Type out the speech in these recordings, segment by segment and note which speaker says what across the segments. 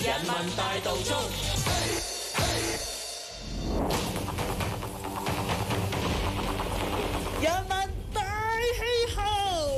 Speaker 1: 人民大道中。
Speaker 2: 人民大氣候，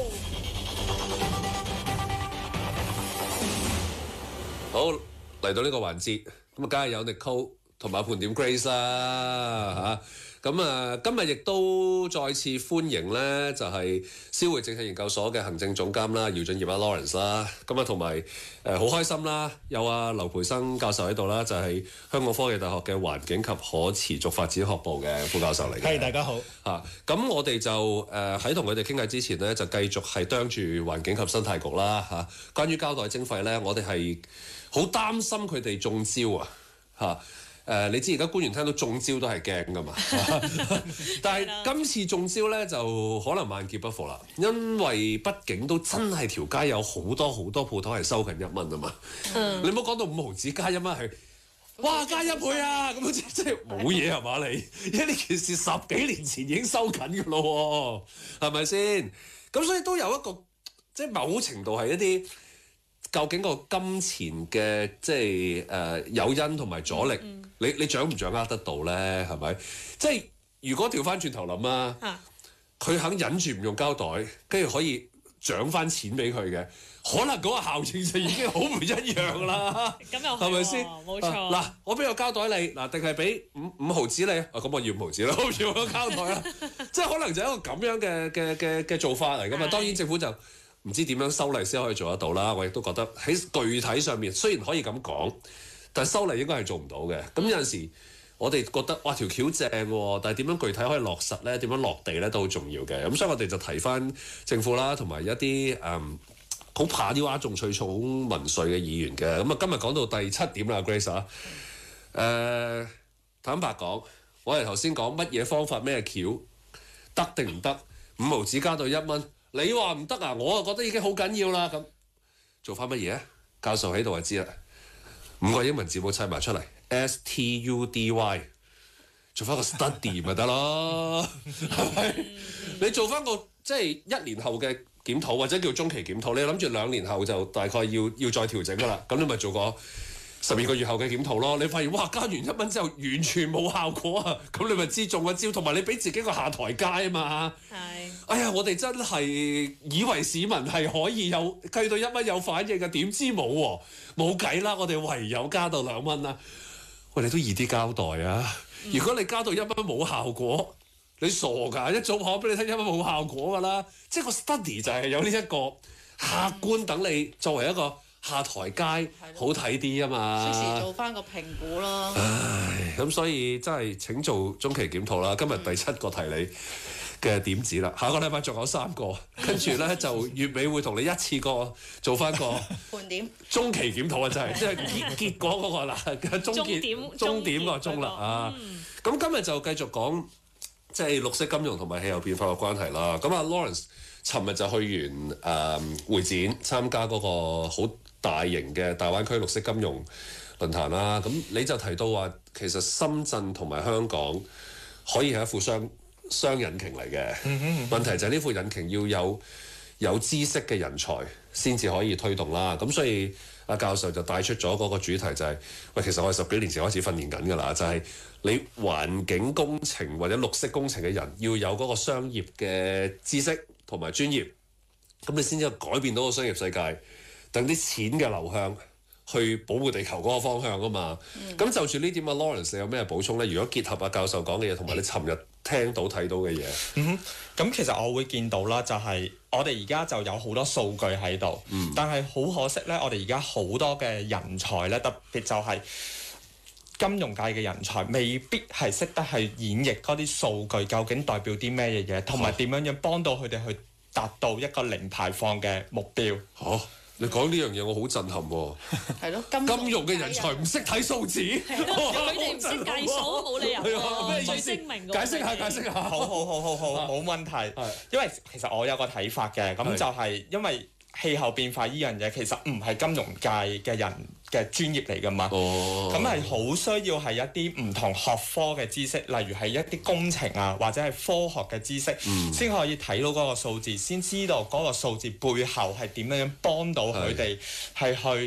Speaker 3: 好嚟到呢個環節，咁啊，梗係有 Nicole 同埋盤點 Grace 啦嚇。咁啊，今日亦都再次歡迎咧，就係思匯政策研究所嘅行政總監啦，姚俊業Lawrence 啦。咁啊，同埋好開心啦，有劉培生教授喺度啦，就係香港科技大學嘅環境及可持續發展學部嘅副教授嚟嘅。
Speaker 4: 係，大家好
Speaker 3: 嚇。咁我哋就喺同佢哋傾偈之前咧，就繼續係啄住環境及生態局啦嚇。關於膠袋徵費咧，我哋係好擔心佢哋中招啊嚇。你知而家官員聽到中招都係驚噶嘛？但係今次中招咧就可能萬劫不復啦，因為畢竟都真係條街有好多鋪頭係收緊1蚊啊嘛。你唔好講到5毫紙加1蚊係，哇加1倍啊！咁即係冇嘢係嘛你？因為呢件事10幾年前已經收緊噶咯喎，係咪先？咁所以都有一個即係某程度係一啲。究竟個金錢嘅即係誘因同埋阻力，你掌唔掌握得到咧？係咪？即係如果調翻轉頭諗啊，佢肯忍住唔用膠袋，跟住可以獎翻錢俾佢嘅，可能嗰個效應就已經好唔一樣啦。
Speaker 2: 咁又
Speaker 3: 係咪先？
Speaker 2: 冇錯。
Speaker 3: 嗱，我俾個膠袋你，嗱，定係俾五毫紙你？咁我要5毫紙啦，我要個膠袋啦。即係可能就係一個咁樣嘅做法嚟㗎嘛。當然政府就唔知點樣修例先可以做得到啦，我亦都覺得喺具體上面雖然可以咁講，但係修例應該係做唔到嘅。咁有陣時我哋覺得哇條橋正喎，但係點樣具體可以落實咧？點樣落地咧都好重要嘅。咁所以我哋就提翻政府啦，同埋一啲好怕啲嘩眾取寵民粹嘅議員嘅。咁啊今日講到第7點啦 ，Grace 啊，坦白講，我哋頭先講乜嘢方法咩橋得定唔得？5毫紙加到1蚊。你話唔得啊？我啊覺得已經好緊要啦。咁做翻乜嘢啊？教授喺度就知啦。5個英文字母砌埋出嚟 ，STUDY， 做翻個 study 咪得咯，係咪？你做翻個即係1年後嘅檢討，或者叫中期檢討，你諗住2年後就大概要再調整噶啦。咁你咪做個12個月後嘅檢討咯。你發現哇加完1蚊之後完全冇效果啊！咁你咪知中咗招，同埋你俾自己個下台階啊嘛。
Speaker 2: 係。
Speaker 3: 哎呀，我哋真係以為市民係可以有計到1蚊有反應嘅，點知冇喎，冇計啦！我哋唯有加到2蚊啦。喂，你都易啲交代啊！如果你加到1蚊冇效果，你傻㗎？一早講俾你聽1蚊冇效果㗎啦。即係個 study 就係有呢一個客觀等你作為一個下台階好睇啲啊嘛。
Speaker 5: 適時做翻個評估咯。
Speaker 3: 唉，咁所以真係請做中期檢討啦。今日第7個提你嘅點子啦，下個禮拜仲有3個，跟住咧就月尾會同你一次過做翻個
Speaker 5: 盤點
Speaker 3: 中期檢討啊！真係即係結果嗰個啦，終點個鐘啦啊！咁今日就繼續講即係綠色金融同埋氣候變化嘅關係啦。咁啊 Lawrence 尋日就去完會展參加嗰個好大型嘅大灣區綠色金融論壇啦。咁你就提到話，其實深圳同埋香港可以係一副雙引擎嚟嘅。問題就係呢副引擎要有知識嘅人才先至可以推動啦。咁所以阿教授就帶出咗嗰個主題就係，喂，其實我哋10幾年前開始訓練緊㗎啦，就係你環境工程或者綠色工程嘅人要有嗰個商業嘅知識同埋專業，咁你先至改變到個商業世界，等啲錢嘅流向去保護地球嗰個方向啊嘛。咁就住呢點啊 Lawrence 你有咩補充咧？如果結合阿教授講嘅嘢同埋你尋日聽到睇到嘅嘢，
Speaker 4: 咁其實我會見到啦，就係我哋而家就有好多數據喺度，但係好可惜咧，我哋而家好多嘅人才咧，特別就係金融界嘅人才，未必係識得去演繹嗰啲數據究竟代表啲咩嘢，同埋點樣幫到佢哋去達到一個零排放嘅目標。
Speaker 3: 你講呢樣嘢我好震撼喎。
Speaker 5: 係咯，
Speaker 3: 金融嘅人才唔識睇數字，
Speaker 2: 佢哋唔識計數，冇理由喎。最精明嘅。
Speaker 3: 解釋下。
Speaker 4: 好，冇問題。因為其實我有個睇法嘅，咁就係因為氣候變化呢樣嘢其實唔係金融界嘅人嘅專業嚟㗎嘛，咁係好需要係一啲唔同學科嘅知識，例如係一啲工程啊或者係科學嘅知識，先可以睇到嗰個數字，先知道嗰個數字背後係點樣幫到佢哋係去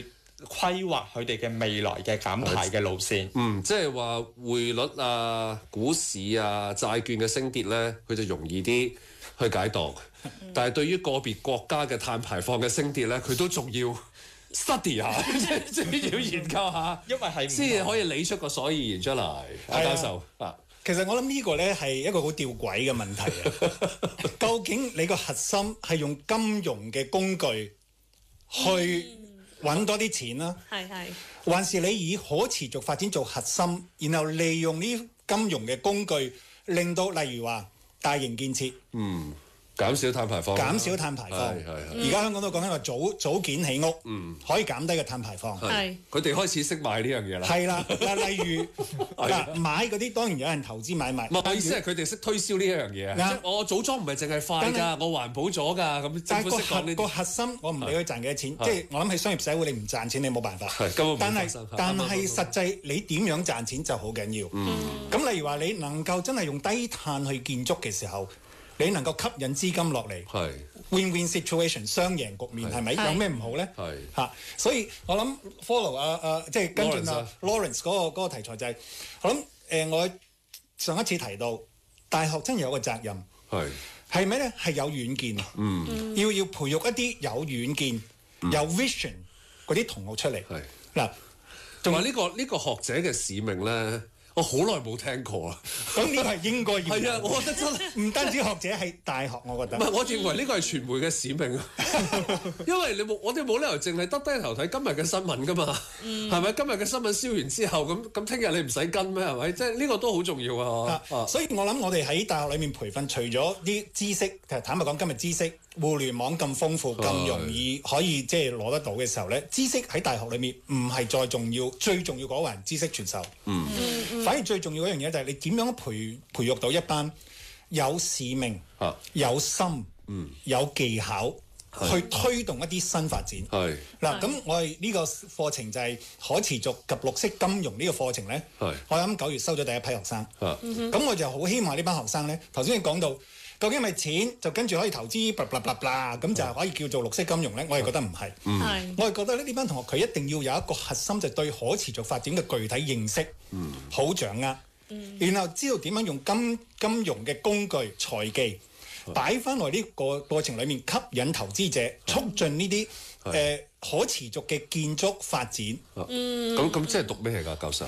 Speaker 4: 規劃佢哋嘅未來嘅減排嘅路線。
Speaker 3: 即係話匯率啊、股市啊、債券嘅升跌咧，佢就容易啲去解讀。但係對於個別國家嘅碳排放嘅升跌咧，佢都仲要 study 下，即係要研究下，
Speaker 4: 因為係
Speaker 3: 先至可以理出個所以然出嚟。阿教授啊，
Speaker 1: 其實我諗呢個咧係一個好吊詭嘅問題啊！究竟你個核心係用金融嘅工具去揾多啲錢啦，
Speaker 2: 係
Speaker 1: 還是你以可持續發展做核心，然後利用呢金融嘅工具，令到例如話大型建設，
Speaker 3: 減少碳排放，
Speaker 1: 減少碳排放。而家香港都講緊話組件起屋，可以減低嘅碳排放。
Speaker 2: 係
Speaker 3: 佢哋開始識買呢樣嘢啦。
Speaker 1: 係啦，嗱，例如嗱買嗰啲當然有人投資買賣。
Speaker 3: 唔係，我意思係佢哋識推銷呢一樣嘢啊！即係我組裝唔係淨係快㗎，我環保咗㗎，咁政府識講呢啲。
Speaker 1: 個核心我唔理佢賺幾多錢，即係我諗喺商業社會你唔賺錢你冇辦法。但係實際你點樣賺錢就好緊要。咁例如話你能夠真係用低碳去建築嘅時候，你能夠吸引資金落嚟，win-win situation 雙贏局面係咪？有咩唔好咧？嚇，所以我諗 follow 即係跟進Lawrence 嗰個題材就係，我諗我上一次提到大學真係有個責任，係咩咧？係有遠見，要培育一啲有遠見、有 vision 嗰啲同學出嚟。嗱，
Speaker 3: 同埋呢個學者嘅使命咧。我好耐冇聽過啦，
Speaker 1: 咁呢個係應該要。
Speaker 3: 係啊，我覺得真係
Speaker 1: 唔單止學者係大學，我覺得。
Speaker 3: 唔係，我認為呢個係傳媒嘅使命啊，因為我哋冇理由淨係得低頭睇今日嘅新聞㗎嘛，係咪？今日嘅新聞燒完之後，咁聽日你唔使跟咩？係咪？即係呢個都好重要啊！
Speaker 1: 所以我諗我哋喺大學裏面培訓，除咗啲知識，其實坦白講，今日知識互聯網咁豐富、咁容易可以即係攞得到嘅時候咧，知識喺大學裏面唔係再重要，最重要嗰環知識傳授。反而最重要嗰樣嘢就係你點樣培育到一班有使命、有心、有技巧去推動一啲新發展。嗱，咁我哋呢個課程就係可持續及綠色金融呢個課程咧。我諗9月收咗第一批學生。咁我就好希望呢班學生咧，頭先你講到究竟係咪錢就跟住可以投資咁就可以叫做綠色金融咧？我係覺得唔係。我係覺得呢班同學佢一定要有一個核心，就對可持續發展嘅具體認識，好掌握，然後知道點樣用金融嘅工具財技擺翻來呢個過程裡面，吸引投資者，促進呢啲可持續嘅建築發展。
Speaker 3: 咁即係讀咩㗎，教授？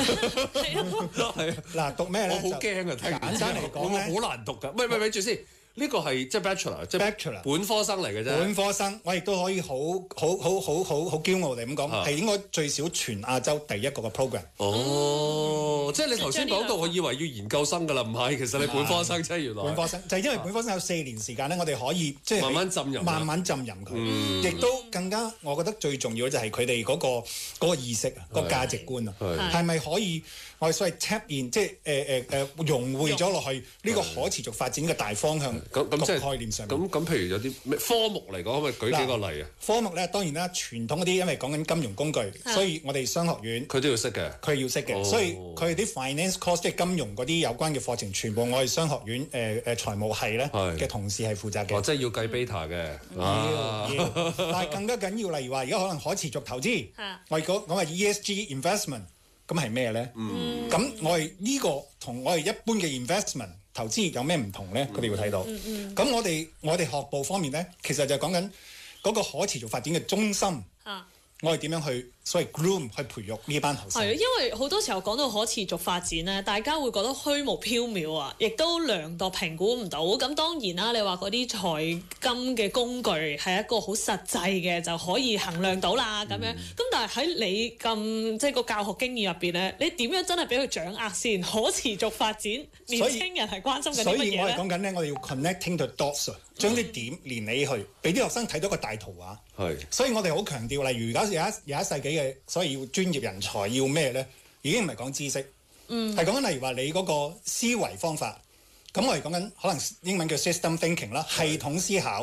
Speaker 1: 嗱，讀咩咧？
Speaker 3: 我好驚啊！
Speaker 1: 簡單嚟講咧，
Speaker 3: 好難讀㗎。咪住先。呢個係即係 bachelor， 即係本科生嚟嘅啫。
Speaker 1: 本科生，我亦都可以好驕傲地咁講，係應該最少全亞洲第一個嘅 program。
Speaker 3: 即係你頭先講到，我以為要研究生㗎啦，唔係，其實你本科生啫，原來。本
Speaker 1: 科生就係因為本科生有4年時間咧，我哋可以即係慢慢浸淫佢，亦都更加我覺得最重要就係佢哋嗰個意識啊，個價值觀啊，係咪可以我哋所謂 tap in， 即係融匯咗落去呢個可持續發展嘅大方向。
Speaker 3: 咁即係
Speaker 1: 概念上面。
Speaker 3: 咁譬如有啲咩科目嚟講，可唔可以舉幾個例啊？
Speaker 1: 科目咧當然啦，傳統嗰啲因為講緊金融工具，所以我哋商學院
Speaker 3: 佢都要識嘅。佢
Speaker 1: 要識嘅，所以佢哋啲 finance course 即係金融嗰啲有關嘅課程，全部我哋商學院財務系咧嘅同事係負責嘅。
Speaker 3: 即係要計 beta 嘅。
Speaker 1: 要，但係更加緊要，例如話而家可能可持續投資，我哋講話 ESG investment，咁係咩咧？咁我哋呢個同我哋一般嘅 investment投資有咩唔同咧？佢哋會睇到。咁我哋學部方面咧，其實就講緊嗰個可持續發展嘅中心。我哋點樣去所謂 groom 去培育呢班學生？
Speaker 2: 係，因為好多時候講到可持續發展咧，大家會覺得虛無縹緲啊，亦都量度評估唔到。咁當然啦，你話嗰啲財金嘅工具係一個好實際嘅，就可以衡量到啦咁樣。咁但係喺你咁即係個教學經驗入邊咧，你點樣真係俾佢掌握先？可持續發展，年輕人係關心緊啲乜嘢咧？所以
Speaker 1: 我係講緊咧，我哋要 connecting the dots，將啲點連起去，俾啲學生睇到個大圖畫。所以我哋好強調，例如而家21世紀嘅，所以要專業人才要咩咧？已經唔係講知識，係講緊例如話你嗰個思維方法。咁我哋講緊可能英文叫 system thinking 啦，系統思考。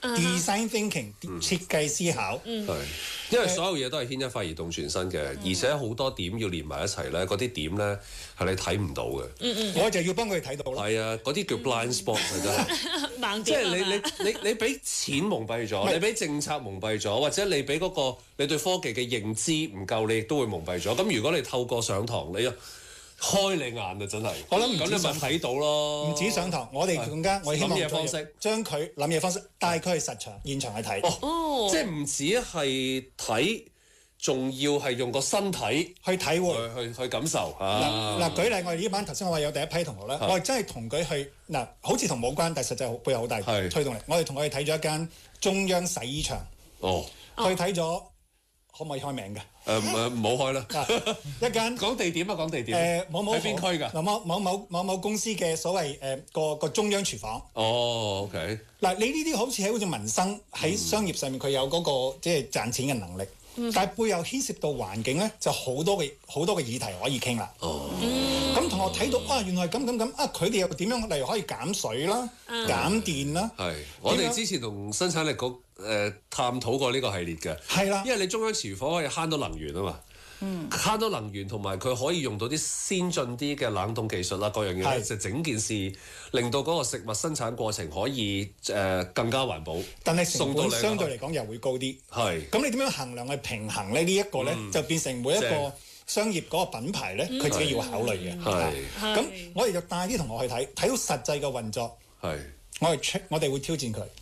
Speaker 1: design thinking 設計思考。
Speaker 3: 係，因為所有嘢都係牽一髮而動全身嘅，而且好多點要連埋一齊咧，嗰啲點咧係你睇唔到嘅。
Speaker 1: 我就要幫佢哋睇到咯。
Speaker 3: 係啊，嗰啲叫 blind spot 啊，真係。
Speaker 2: 盲
Speaker 3: 即係
Speaker 2: 點係咪
Speaker 3: 你俾錢蒙蔽咗，你俾政策蒙蔽咗，或者你俾嗰個你對科技嘅認知唔夠，你亦都會蒙蔽咗。咁如果你透過上堂，你開你眼啊！真係，
Speaker 1: 我諗唔
Speaker 3: 咁你咪睇到咯。
Speaker 1: 唔止上堂，我哋更加我希望
Speaker 3: 諗嘢方式
Speaker 1: 將佢諗嘢方式帶佢去實場現場去睇。
Speaker 2: 哦，
Speaker 3: 即係唔止係睇，仲要係用個身體
Speaker 1: 去體會。
Speaker 3: 去感受
Speaker 1: 嗱，舉例，我哋呢班頭先我話有第一批同學咧，我哋真係同佢去嗱，好似同冇關，但係實際背後好大推動力。我哋同佢哋睇咗一間中央洗衣場，
Speaker 3: 哦，
Speaker 1: 去睇咗，可唔可以開名㗎？
Speaker 3: 唔好開啦。
Speaker 1: 一間
Speaker 3: 講地點啊，講地點。
Speaker 1: 某某
Speaker 3: 喺邊區㗎？
Speaker 1: 嗱，某公司嘅所謂個中央廚房。
Speaker 3: 哦，OK。
Speaker 1: 嗱，你呢啲好似民生喺商業上面佢有嗰個即係賺錢嘅能力，但係背後牽涉到環境咧，就好多嘅議題可以傾啦。咁同學睇到啊，原來咁啊，佢哋又點樣？例如可以減水啦、減電啦。
Speaker 3: 係，我哋之前同生產力局探討過呢個系列嘅。係啦，因為你中央廚房可以慳到能源啊嘛。慳到能源同埋佢可以用到啲先進啲嘅冷凍技術啦，各樣嘢就整件事令到嗰個食物生產過程可以更加環保，
Speaker 1: 但係成本相對嚟講又會高啲。係，咁你點樣衡量去平衡咧？呢一個咧就變成每一個商業嗰個品牌咧，佢自己要考慮嘅。係，咁我哋就帶啲同學去睇到實際嘅運作。係。我哋會挑戰佢。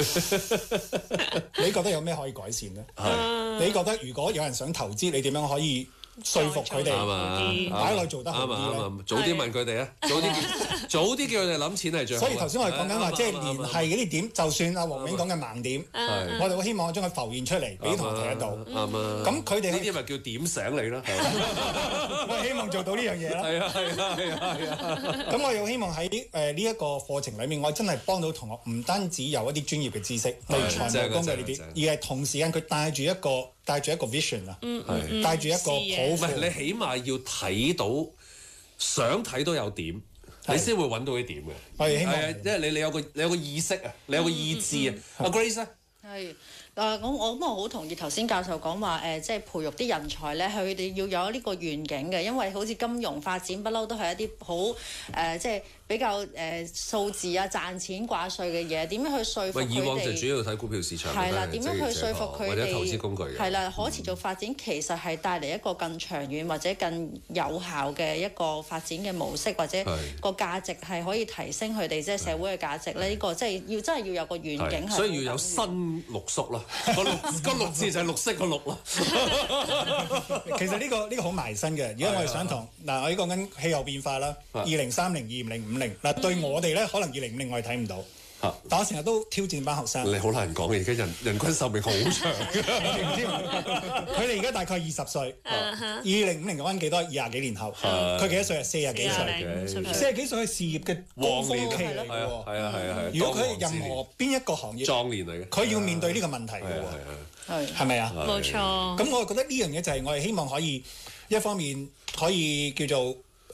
Speaker 1: 你覺得有咩可以改善咧？你覺得如果有人想投資，你點樣可以說服佢哋擺落做得好啲咧？
Speaker 3: 早啲問佢哋啊！早啲叫佢哋諗錢係最好。
Speaker 1: 所以頭先我哋講緊話，即係聯繫嗰啲點，就算阿黃銘講嘅盲點，我哋會希望將佢浮現出嚟，俾同學睇得到。啱啊！咁佢哋
Speaker 3: 呢啲咪叫點醒你咯？
Speaker 1: 我希望做到呢樣嘢啦。係啊！咁我又希望喺呢一個課程裡面，我真係幫到同學，唔單止有一啲專業嘅知識，例如財務工具呢啲，而係同時間佢帶住一個 vision 啊，帶住一個抱負。
Speaker 3: 你起碼要睇到，想睇到有點，你先會揾到啲點嘅。
Speaker 1: 我哋希望，
Speaker 3: 因為你有個意識啊，你有個意志啊。阿 Grace 咧，
Speaker 5: 係。我好同意頭先教授講話即係培育啲人才咧，佢哋要有呢個願景嘅，因為好似金融發展不嬲都係一啲好即係比較數字啊、賺錢掛稅嘅嘢，點樣去說服佢哋？
Speaker 3: 以往就主要睇股票市場
Speaker 5: 係啦，點樣去說服佢哋？
Speaker 3: 或者投資工具嘅
Speaker 5: 係啦，可持續發展其實係帶嚟一個更長遠或者更有效嘅一個發展嘅模式，或者個價值係可以提升佢哋即係社會嘅價值咧。呢個即係真係要有個願景，
Speaker 3: 所以要有新綠宿啦。個綠字就係綠色個綠啦。
Speaker 1: 其實呢個好埋身嘅。如果我哋上堂嗱，我哋講緊氣候變化啦，2030、2050嗱，對我哋咧可能2050我哋睇唔到。但我成日都挑戰班學生。你
Speaker 3: 好難講嘅，而家人均壽命好長。
Speaker 1: 佢哋而家大概20歲，2050講緊幾多？20幾年後，佢幾多歲啊？40幾歲。40幾歲係事業嘅高峰期嚟嘅喎。係啊。如果佢係任何邊一個行業，
Speaker 3: 壯年嚟嘅，
Speaker 1: 佢要面對呢個問題嘅喎。係咪啊？
Speaker 2: 冇錯。
Speaker 1: 咁我覺得呢樣嘢就係我哋希望可以一方面可以叫做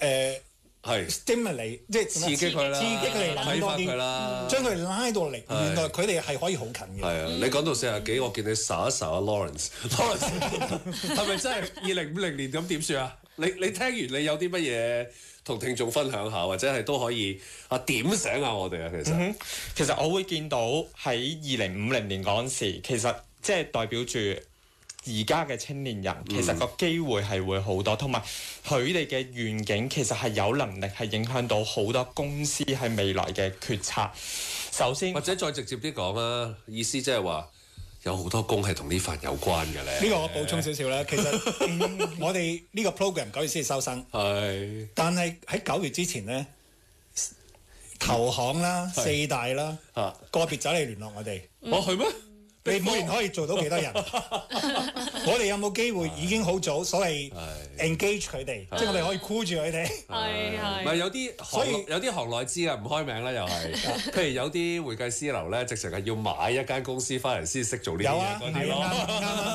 Speaker 1: stimulate， 即係
Speaker 3: 刺激佢啦，
Speaker 1: 刺激佢哋諗多啲啦，將佢哋拉到嚟，原來佢哋係可以好近嘅。係啊，
Speaker 3: 你講到40幾，我見你睄一睄啊 Lawrence 係咪真係2050年咁點算啊？你聽完你有啲乜嘢同聽眾分享下，或者係都可以點醒下我哋啊？
Speaker 4: 其實我會見到喺2050年嗰陣時，其實即係代表住而家嘅青年人，其實個機會係會好多，同埋佢哋嘅願景其實係有能力係影響到好多公司喺未來嘅決策。首先，
Speaker 3: 或者再直接啲講啦，意思即係話有好多工係同呢份有關嘅咧。
Speaker 1: 呢個我補充少少啦。其實我哋呢個 program 9月先收生，但係喺9月之前咧，投行啦、4大啦，個別走嚟聯絡我哋。
Speaker 3: 係咩？
Speaker 1: 你每年可以做到幾多人？我哋有冇機會已經好早所謂 engage 佢哋，即係我哋可以箍住佢哋。
Speaker 2: 係。
Speaker 3: 唔係有啲行內知啊，唔開名啦又係。譬如有啲會計師樓咧，直情係要買一間公司翻嚟先識做呢啲嘢嗰啲咯。
Speaker 1: 啱。之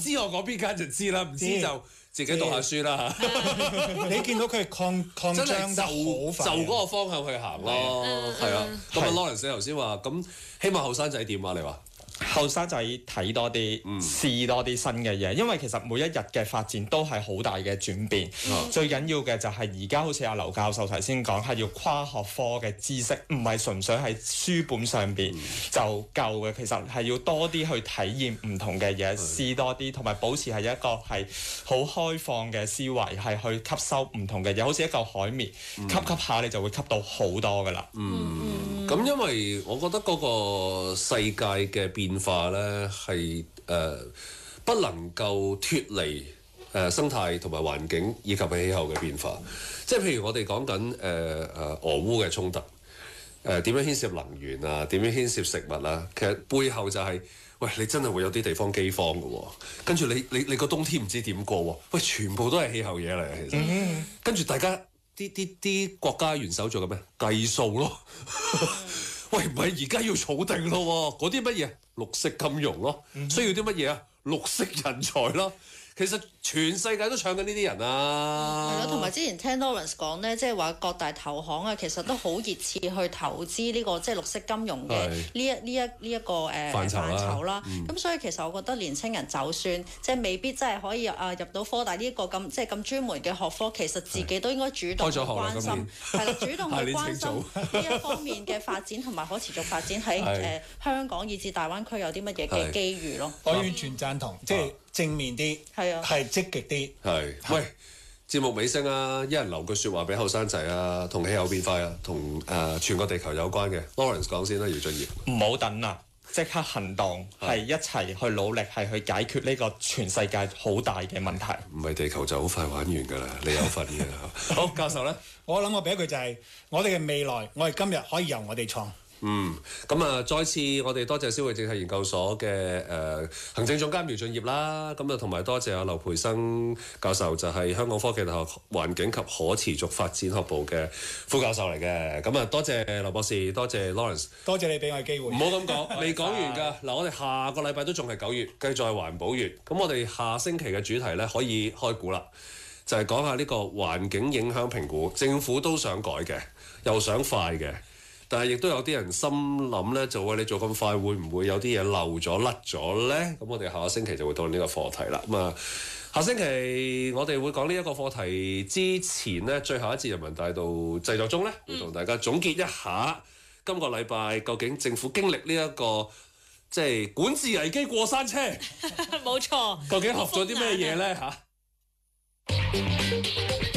Speaker 3: 知我嗰邊間就知啦，唔知就自己讀下書啦嚇。
Speaker 1: 你見到佢擴
Speaker 3: 真
Speaker 1: 張得好
Speaker 3: 係
Speaker 1: 快，
Speaker 3: 就嗰個方向去行咯，係啊。咁啊，Lawrence 你頭先話咁，希望後生仔點啊？你話？
Speaker 4: 後生仔睇多啲，試多啲新嘅嘢，因為其實每一日嘅發展都係好大嘅轉變。最緊要嘅就係而家好似阿劉教授頭先講，係要跨學科嘅知識，唔係純粹係書本上邊就夠嘅。其實係要多啲去體驗唔同嘅嘢，試多啲，同埋保持係一個係好開放嘅思維，係去吸收唔同嘅嘢，好似一嚿海綿，吸下你就會吸到好多噶啦。
Speaker 3: 咁因為我覺得嗰個世界嘅變化咧係不能夠脫離生態同埋環境以及氣候嘅變化，即係譬如我哋講緊俄烏嘅衝突，點樣牽涉能源啊，點樣牽涉食物啊，其實背後就係、喂，你真係會有啲地方饑荒嘅喎，跟住你個冬天唔知點過喎，喂，全部都係氣候嘢嚟嘅其實，跟住大家啲國家元首做緊咩？計數咯。喂，唔係而家要儲定咯喎，嗰啲乜嘢？綠色金融咯，需要啲乜嘢啊？綠色人才咯。其實全世界都搶緊呢啲人啊！
Speaker 5: 係咯，同埋之前聽 Lawrence 講咧，即係話各大投行啊，其實都好熱切去投資呢個即係綠色金融嘅呢一個範疇啦。咁所以其實我覺得年青人就算即係未必真係可以入到科大呢一個咁即係咁專門嘅學科，其實自己都應該主動去關心，係啦，主動去關心呢一方面嘅發展同埋可持續發展喺香港以至大灣區有啲乜嘢嘅機遇咯。
Speaker 1: 我完全贊同，即係正面啲，係積極啲。
Speaker 3: 係，喂，節目尾聲啊，一人留句説話俾後生仔啊，同氣候變化啊，同全個地球有關嘅。Lawrence 講先啦，姚俊業。
Speaker 4: 唔好等啦，即刻行動，係一齊去努力，係去解決呢個全世界好大嘅問題。
Speaker 3: 唔係地球就好快玩完㗎啦，你有份嘅。好，教授咧，
Speaker 1: 我諗我俾一句就係、我哋嘅未來，我哋今日可以由我哋創。
Speaker 3: 咁啊，再次我哋多謝消費政策研究所嘅行政總監姚俊業啦，咁啊同埋多謝阿劉培生教授，就係香港科技大學環境及可持續發展學部嘅副教授嚟嘅。咁啊，多謝劉博士，多謝 Lawrence，
Speaker 1: 多謝你俾我嘅機會。
Speaker 3: 唔好咁講，未講完㗎。嗱，我哋下個禮拜都仲係9月，繼續係環保月。咁我哋下星期嘅主題咧可以開估啦，就係講下呢個環境影響評估，政府都想改嘅，又想快嘅。但係亦都有啲人心諗咧，就話你做咁快，會唔會有啲嘢漏咗甩咗咧？咁我哋下個星期就會討論呢個課題啦。咁啊，下星期我哋會講呢一個課題之前咧，最後一節人民大道製作中咧，會同大家總結一下今個禮拜究竟政府經歷呢一個即係管治危機過山車，
Speaker 2: 冇錯，
Speaker 3: 究竟學咗啲咩嘢咧嚇？